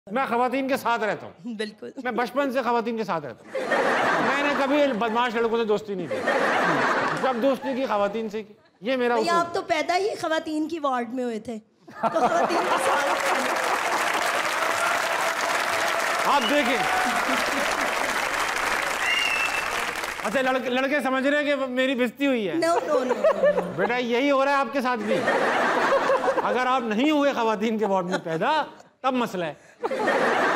मैं खवातीन के साथ रहता हूँ। बिल्कुल, मैं बचपन से खवातीन के साथ रहता हूँ। मैंने कभी बदमाश लड़कों से दोस्ती नहीं की। जब दोस्ती की खवातीन से की, ये मेरा भैया आप तो पैदा ही खवातीन की वार्ड में हुए थे, तो खवातीन के साथ आप देखें। अच्छा लड़के समझ रहे हैं कि मेरी बेइज्जती हुई है। नो नो नो बेटा यही हो रहा है आपके साथ भी। अगर आप नहीं हुए खवातीन के वार्ड में पैदा, तब मसला है।